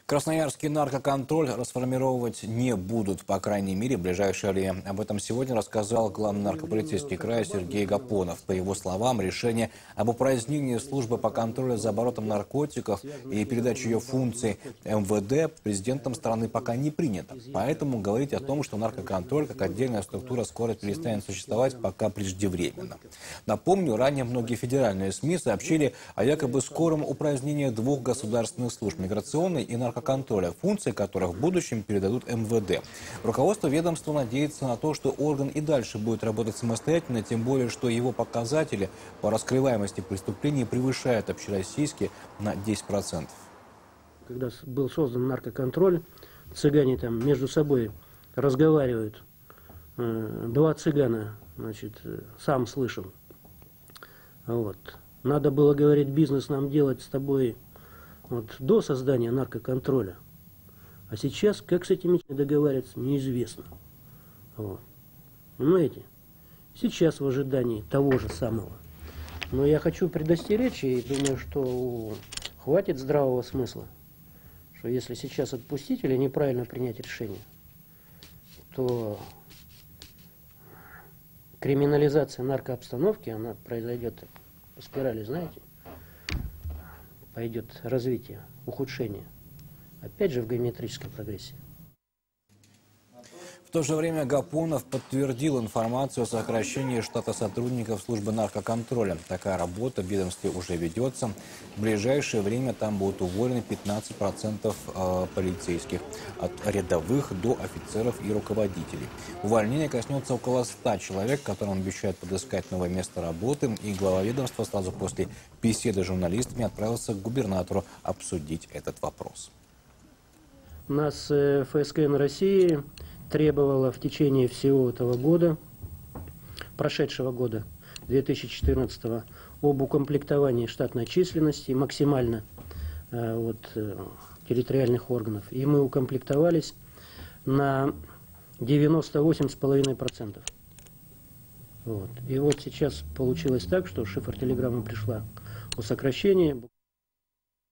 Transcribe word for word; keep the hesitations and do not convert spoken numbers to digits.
Красноярский наркоконтроль расформировать не будут, по крайней мере, в ближайшее время. Об этом сегодня рассказал главный наркополицейский края Сергей Гапонов. По его словам, решение об упразднении службы по контролю за оборотом наркотиков и передаче ее функций эм вэ дэ президентом страны пока не принято. Поэтому говорить о том, что наркоконтроль как отдельная структура скоро перестанет существовать, пока преждевременно. Напомню, ранее многие федеральные СМИ сообщили о якобы скором упразднении двух государственных служб – миграционной и наркоконтрольной. контроля, функции которых в будущем передадут эм вэ дэ. Руководство ведомства надеется на то, что орган и дальше будет работать самостоятельно, тем более, что его показатели по раскрываемости преступлений превышают общероссийские на десять процентов. Когда был создан наркоконтроль, цыгане там между собой разговаривают. Два цыгана, значит, сам слышал. Вот. Надо было, говорить, бизнес нам делать с тобой вот, до создания наркоконтроля. А сейчас, как с этими договариваться, неизвестно. Вот. Понимаете? Сейчас в ожидании того же самого. Но я хочу предостеречь, и думаю, что хватит здравого смысла, что если сейчас отпустить или неправильно принять решение, то криминализация наркообстановки, она произойдет по спирали, знаете? Пойдет развитие, ухудшение. Опять же в геометрической прогрессии. В то же время Гапонов подтвердил информацию о сокращении штата сотрудников службы наркоконтроля. Такая работа в ведомстве уже ведется. В ближайшее время там будут уволены пятнадцать процентов полицейских, от рядовых до офицеров и руководителей. Увольнение коснется около ста человек, которым обещают подыскать новое место работы. И глава ведомства сразу после беседы с журналистами отправился к губернатору обсудить этот вопрос. У нас эф эс ка эн России требовала в течение всего этого года, прошедшего года, две тысячи четырнадцатого, об укомплектовании штатной численности максимально э, вот, э, территориальных органов. И мы укомплектовались на девяносто восемь целых пять десятых процента. Вот. И вот сейчас получилось так, что шифр телеграммы пришла о сокращении.